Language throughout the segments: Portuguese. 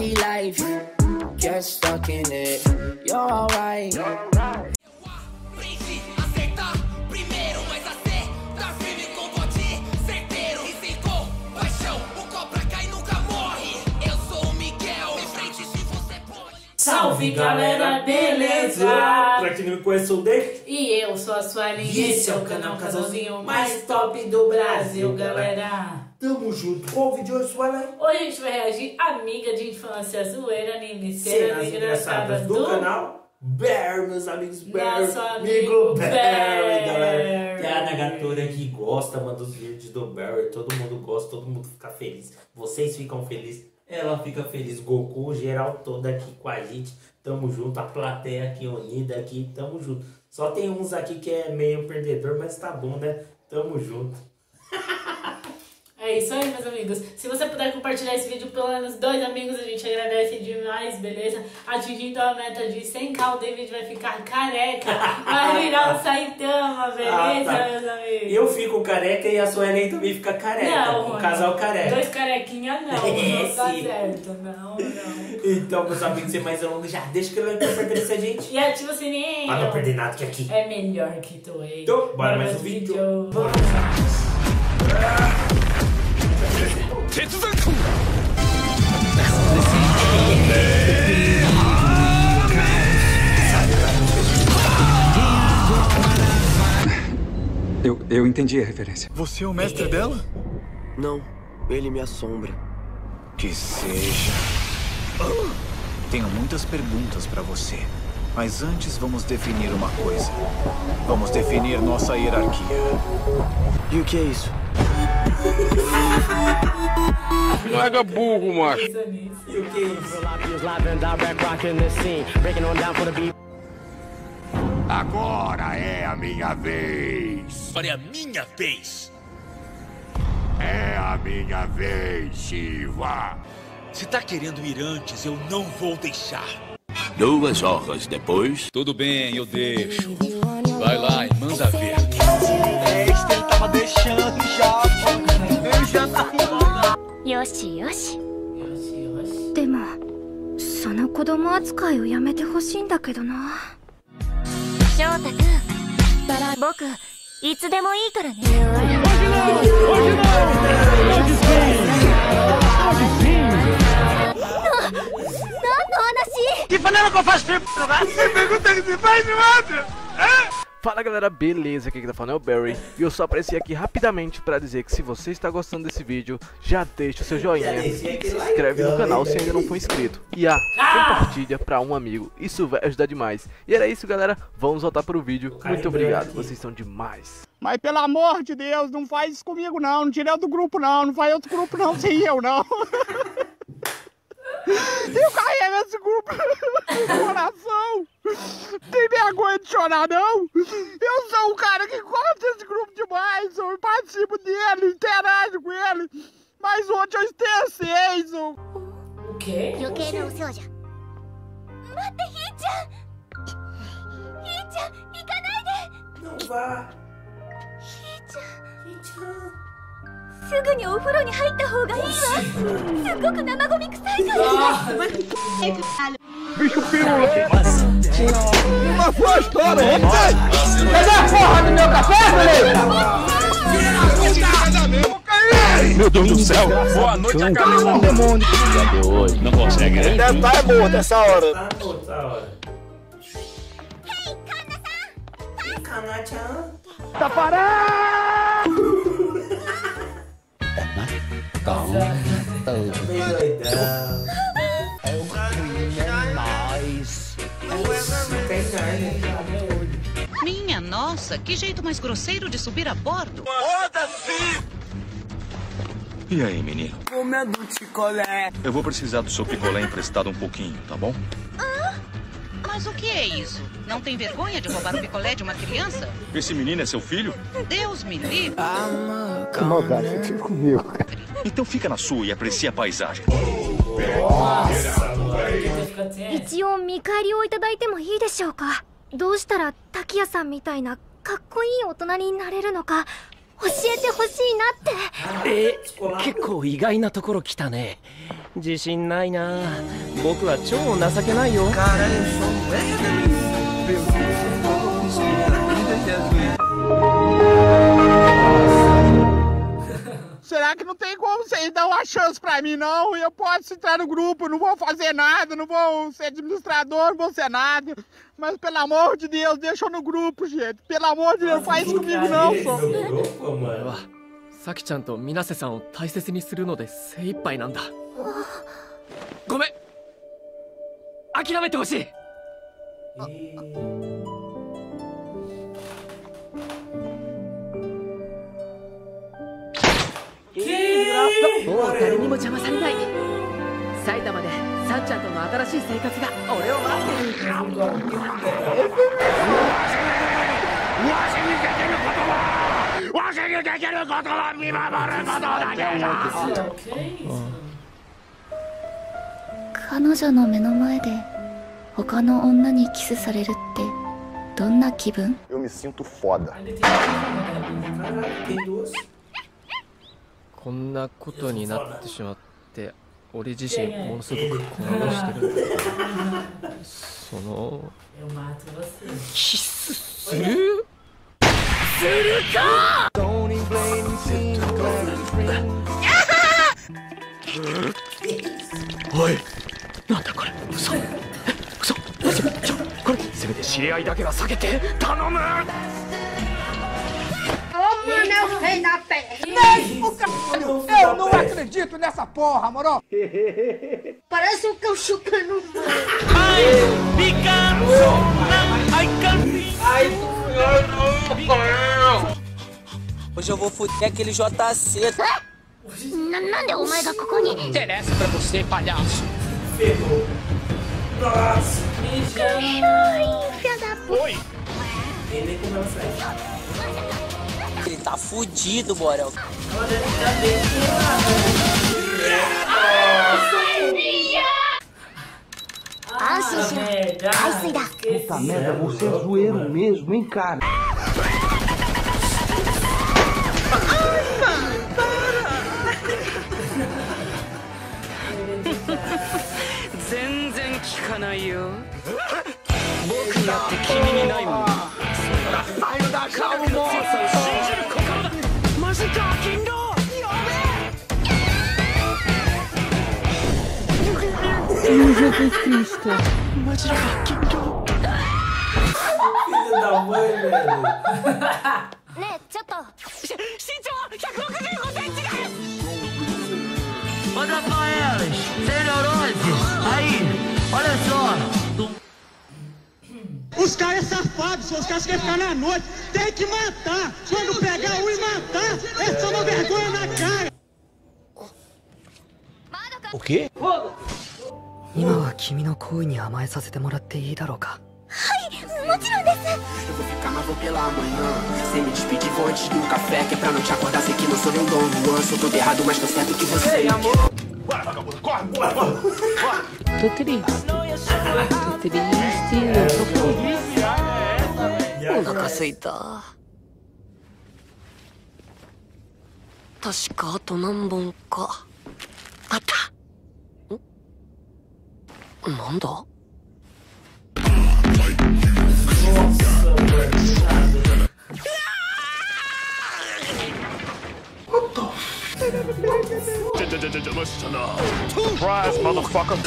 City life, get stuck in it. You're alright. Salve galera, beleza? Pra quem não me conhece, sou o Dave. E eu sou a Suelen e esse é o canal Casalzinho mais top do Brasil, galera. Tamo junto. Qual o vídeo hoje, Suelen? Hoje a gente vai reagir a amiga de infância, zoeira, anime, cenas engraçadas do canal Bear, meus amigos Bear. Nosso amigo Bear, galera. Tem a Nagatora que gosta, mano, dos vídeos do Bear. Todo mundo gosta, todo mundo fica feliz. Vocês ficam felizes. Ela fica feliz, Goku, geral todo aqui com a gente, tamo junto, a plateia aqui unida aqui, tamo junto. Só tem uns aqui que é meio perdedor, mas tá bom, né? Tamo junto. É isso aí, meus amigos. Se você puder compartilhar esse vídeo pelo menos 2 amigos, a gente agradece demais, beleza? Atingindo a meta de 100k, o David vai ficar careca, vai virar um Saitama, beleza, tá. Meus amigos? Eu fico careca e a Suelen também fica careca. Não, um casal careca. 2 carequinhas não, não tá certo, não. Então, meus amigos, sem mais delongas, já deixa que like pra fortalecer a gente. E ativa o sininho. Pra não perder nada que aqui É melhor que tu, hein? Então, bora mais um vídeo. Bora. Eu entendi a referência. Você é o mestre dela? Não, ele me assombra. Que seja. Tenho muitas perguntas pra você. Mas antes vamos definir uma coisa. Vamos definir nossa hierarquia. E o que é isso? Larga burro, macho. E o que é isso? Agora é a minha vez. Agora é a minha vez. É a minha vez, Shiva. Se tá querendo ir antes, eu não vou deixar. 2 horas depois. Tudo bem, eu deixo. Vai lá e manda ver. Ele tava deixando já. Ele já tá com... よしよし。でもその子供扱いをやめてほしいんだけどな。翔太くん、僕いつでもいいからね。何の話？ Que panela que eu faço tempo no lugar? Você pergunta que se faz, mano? Fala galera, beleza? Aqui que tá falando é o Barry. E eu só apareci aqui rapidamente pra dizer que se você está gostando desse vídeo, já deixa o seu joinha, se inscreve no canal se ainda não for inscrito e compartilha pra um amigo, isso vai ajudar demais. E era isso galera, vamos voltar pro vídeo. Muito obrigado, vocês são demais. Mas pelo amor de Deus, não faz isso comigo não, não tira eu do grupo não, não faz outro grupo não, sem eu não. Eu carrego esse grupo no coração. Tem vergonha de chorar, não? Eu sou um cara que gosta desse grupo demais. Eu participo dele, interajo com ele. Mas ontem eu estressei. O quê? 余計なお世話じゃ。待って、ひーちゃん。ひーちゃん、行かないで。 Não vá. ひーちゃん。すぐにお風呂に入った方がいいわ。すっごく生ゴミ臭いから。 Bicho pirula. Uma boa história, Pega a porra do meu café, beleza? Meu Deus do céu. Boa noite, a galera. Demônio. Hoje não consegue, né? Deve estar morto essa hora. Tá morto essa hora. Kana-chan. Tá parado! Bem doidão. Minha nossa, que jeito mais grosseiro de subir a bordo. Foda-se! E aí, menino? Comendo picolé. Eu vou precisar do seu picolé emprestado um pouquinho, tá bom? Mas o que é isso? Não tem vergonha de roubar o picolé de uma criança? Esse menino é seu filho? Deus me livre. Que maldade aqui comigo, cara. Então fica na sua e aprecia a paisagem. 一応見返りをいただいてもいいでしょうか。どうしたら滝谷さんみたいなかっこいい大人になれるのか教えてほしいなって。 結構意外なところ来たね。自信ないな。僕は超情けないよ。 Será que não tem como vocês dar uma chance pra mim, não? Eu posso entrar no grupo, não vou fazer nada, não vou ser administrador, não vou ser nada. Mas pelo amor de Deus, deixa eu no grupo, gente. Pelo amor de Deus, não faz isso comigo, não, só. サキちゃんと水瀬さんを大切にするので精一杯なんだ。ごめん。諦めてほしい。もう誰にも邪魔されない。埼玉でサンちゃんとの新しい生活が俺を待ってる。わしにできることは見守ることだけだ。 彼女の目の前で他の女にキスされるってどんな気分？ Eu me sinto foda. こんなことになってしまって俺自身ものすごく混乱してる。そのキスする？するか！おい、なんだこれ、嘘、嘘、これせめて知り合いだけは避けて頼む。 Meu rei na terra! Eu não acredito nessa porra, moro! Parece cão chupando. Ai, Picasso! Ai, Ai, hoje eu vou fuder aquele JC. Nande o maê ga koko ni? Interessa pra você, palhaço. Nossa! Filha da puta! Oi! Ele tá fudido, Borel. Puta merda, você é zoeiro mesmo, hein, cara? Saiu da calma, moça! Mas o Kakindo! Jesus Cristo! Mas o Kakindo! Filho da mãe, velho! Né, chato! Shinchou 165cm! Manda pra elas! Sem neuroses! Aí! Olha só! Os caras safados, os caras querem ficar na noite. Tem que matar. Quando pegar um e matar, é só uma vergonha na cara. O quê? 今は君の行為に甘えさせてもらっていいだろうか。 はい、もちろんです。 Eu vou ficar, mas vou pela manhã. Sem me despedir, vou antes do café. Que é pra não te acordar, sei que não sou nem o Dom Juan. Sou todo errado, mas tô certo que você. Ei, amor! Bora, vagabundo, corre, bora, bora! Tô triste. Tô triste, eu tô feliz. お腹すいた。確かあと何本か。あった。なんだ？ Surprise, motherfucker!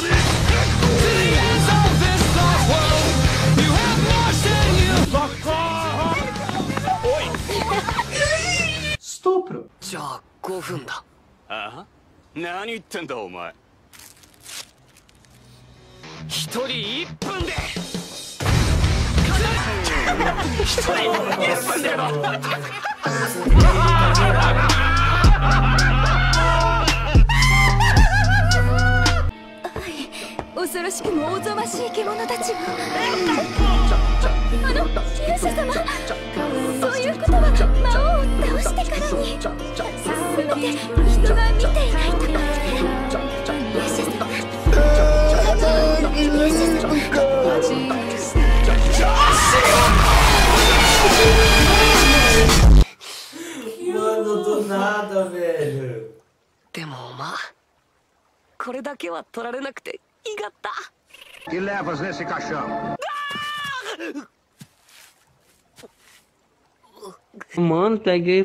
Estupro! じゃあ5分だ。 ああ？何言ってんだお前。 一人1分で。 一人1分での。 恐ろしくもおぞましい獣たちが。勇者様、そういうことは魔王を倒してからに。せめて人が見ていないと。勇者様、勇者様。 Mano, これだけは取られなくてよかった。 E levas nesse caixão. Mano, peguei.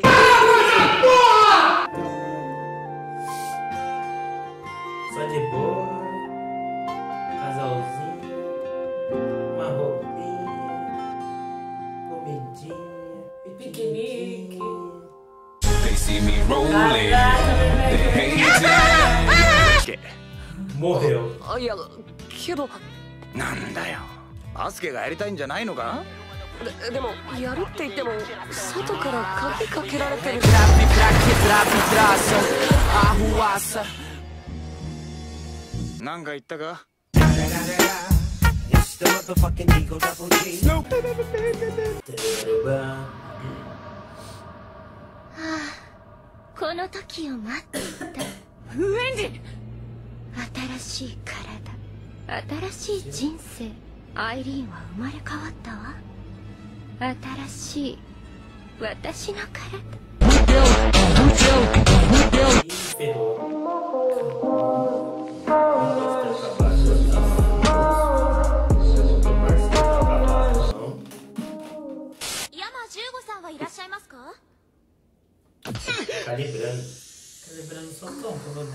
Só de boa. Casalzinho. Uma roupinha. Comidinha. Piquenique. They see me rolling. Morreu. いや、けど。 なんだよ。アスケがやりたいんじゃないのか？ でも、やるって言っても、外から鍵かけられてる。 なんか言ったか？ この時を待っていた。 ウェンジ！ 新しい体、新しい人生。アイリーンは生まれ変わったわ。新しい私の体。 山15さんはいらっしゃいますか？ Calibrando. Calibrando só tom, por favor.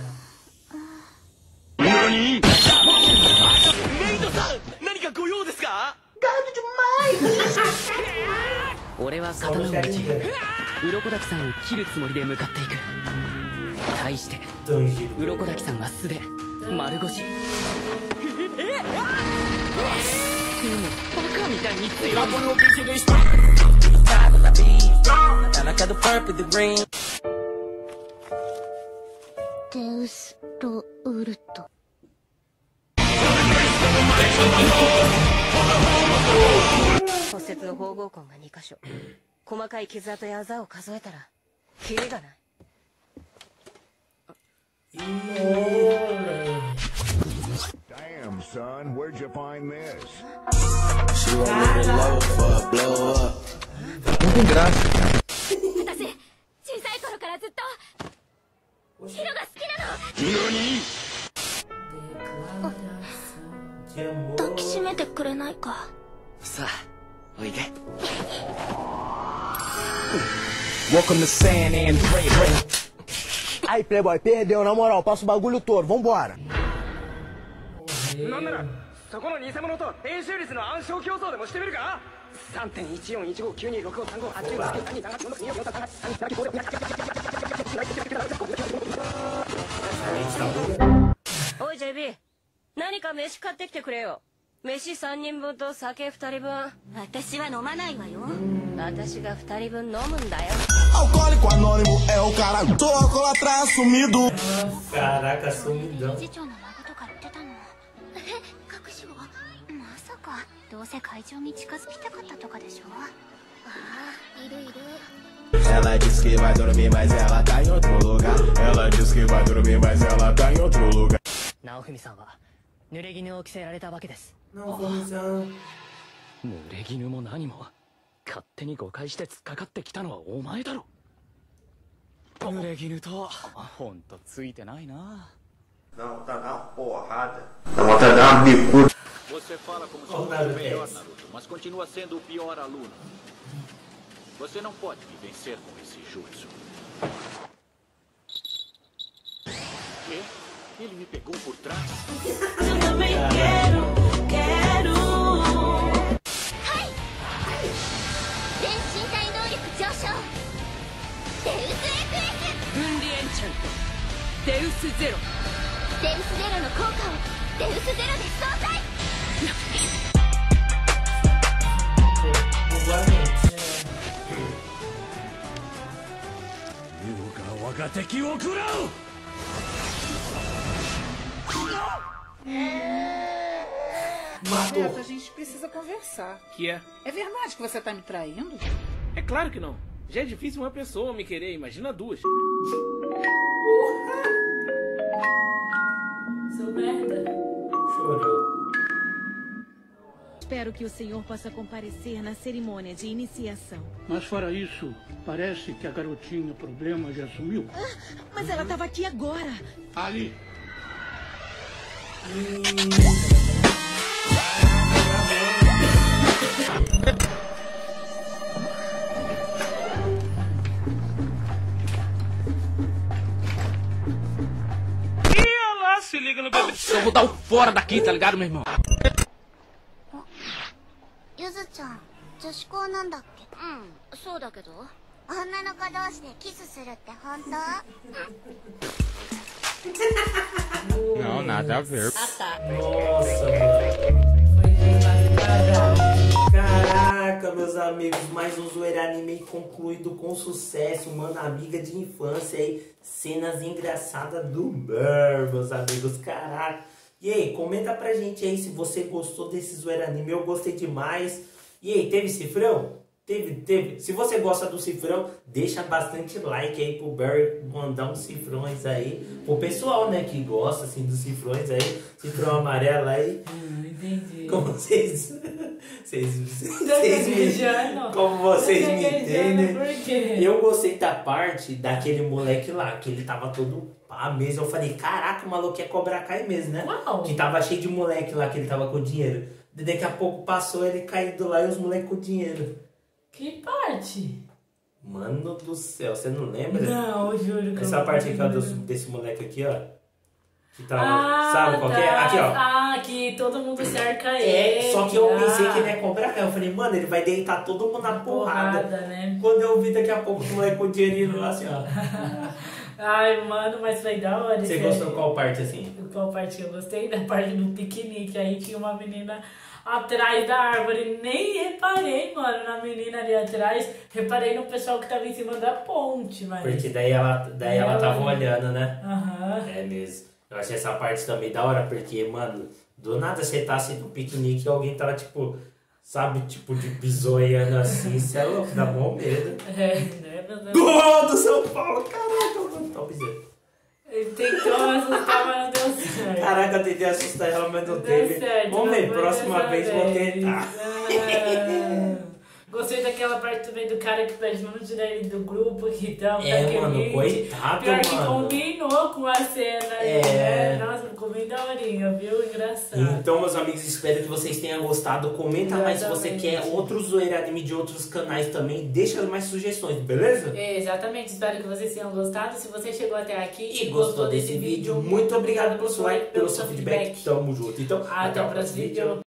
何？メイドさん、何かご用ですか？ガードじゃない。 俺は刀を打ち、鱗滝さんを切るつもりで向かっていく。対して鱗滝さんは素手丸腰。でもバカみたいに強い。 デウス・ロウルト。 骨折の縫合痕が2箇所。細かい傷跡やあざを数えたらキリがない。 Damn, son, where'd you find this? She won't live in low for a blow up. Não tem graça. 私、小さい頃からずっとヒロが好きなの。 抱きしめてくれないか。 さあ、おいで。 Welcome to San Andreas. Aí, Playboy, perdeu, na moral, passa o bagulho todo, vambora. なんならそこの偽物と編集率の暗唱競争でもしてみるか？ おい JB、 何か飯買ってきてくれよ。飯3人分と酒2人分。 私は飲まないわよ。 私が2人分飲むんだよ。 Alcoólico anônimo é o cara do alcoólatra sumido. Caraca, sumidão. 次長の孫とか言ってたの。隠し子？まさかどうせ会長に近づきたかったとかでしょ。ああ、いるいる。 Ela disse que vai dormir, mas ela tá em outro lugar. Ela disse que vai dormir, mas ela tá em outro lugar. 直文さんは濡れ衣を着せられたわけです。 直文さん。 濡れ衣も何も勝手に誤解して突っかかってきたのはお前だろ。 濡れ衣とほんとついてないな。 Não, tá na porrada. Dá vontade de dar uma bicuda. Você fala como se fosse o melhor, Naruto, mas continua sendo o pior aluno. Você não pode me vencer com esse jutsu. Quê? Ele me pegou por trás? Eu também quero. Hai! 全身体能力上昇。デウス FS。 分離エンチャント。デウスゼロ。 デウスゼロの効果をデウスゼロで相殺。 我が敵を食らう。 Neto, a gente precisa conversar. Que é? É verdade que você tá me traindo? É claro que não. Já é difícil uma pessoa me querer, imagina duas. Seu merda. Chorou. Espero que o senhor possa comparecer na cerimônia de iniciação. Mas fora isso, parece que a garotinha problema já sumiu. Mas ela estava aqui agora. Ali. Se liga no bebê. Eu vou dar um fora daqui, tá ligado, meu irmão? ゆずちゃん、女子校なんだっけ？うん、そうだけど。女の子同士でキスするって本当？ Não, nada a ver. Nossa, mano. Caraca, meus amigos, mais um Zoeira Anime concluído com sucesso, mano, amiga de infância aí, cenas engraçadas do Bear, meus amigos, caraca. E aí, comenta pra gente aí se você gostou desse Zoeira Anime, eu gostei demais. E aí, teve cifrão? Teve. Se você gosta do cifrão, deixa bastante like aí pro Barry mandar uns cifrões aí. Pro pessoal, né, que gosta, assim, dos cifrões aí. Cifrão amarelo aí. Entendi. Como vocês me entendem. Eu gostei da parte daquele moleque lá, que ele tava todo pá mesmo. Eu falei, caraca, o maluco é Cobra Kai mesmo, né? Uau. Que tava cheio de moleque lá, que ele tava com dinheiro. Daqui a pouco passou ele caído lá e os moleques com dinheiro. Que parte? Mano do céu, você não lembra? Não, eu juro que essa parte aqui, ó, desse moleque aqui, ó. Que tava, sabe qual que é? Aqui, ó. Ah, que todo mundo cerca ele. Só que eu pensei que ele ia cobrar. Eu falei, mano, ele vai deitar todo mundo na porrada. Né? Quando eu vi daqui a pouco o moleque com o dinheirinho lá, assim, ó. Ai, mano, mas foi da hora. Você gostou qual parte, assim? Qual parte que eu gostei? Da parte do piquenique. Aí tinha uma menina atrás da árvore. Nem reparei, mano, na menina ali atrás. Reparei no pessoal que tava em cima da ponte, mas... Porque daí ela tava olhando, né? Aham. É mesmo. Eu achei essa parte também da hora, porque, mano, do nada você tá assim no piquenique e alguém tava, tipo, sabe, tipo, de bisoiando assim, você é louco, dá bom medo. É, né, meu Deus? Gol do São Paulo, caraca, mano, topzera. Ele tentou assustar, mas não deu certo. Caraca, eu tentei assustar ela, mas não teve. Certo, vamos ver, próxima vez vou tentar. Gostei daquela parte também do cara que pede não tirar ele do grupo, que tal. Mano, coitado, pior mano. que combinou com a cena aí, né? Nossa, ficou bem daorinha, viu? Engraçado. Então, meus amigos, espero que vocês tenham gostado. Comenta mais se você quer outros Zoeira Anime de outros canais também. Deixa mais sugestões, beleza? Exatamente, espero que vocês tenham gostado. Se você chegou até aqui e gostou desse vídeo, muito obrigado pelo seu like, pelo seu feedback. Tamo junto. Então, até o próximo vídeo.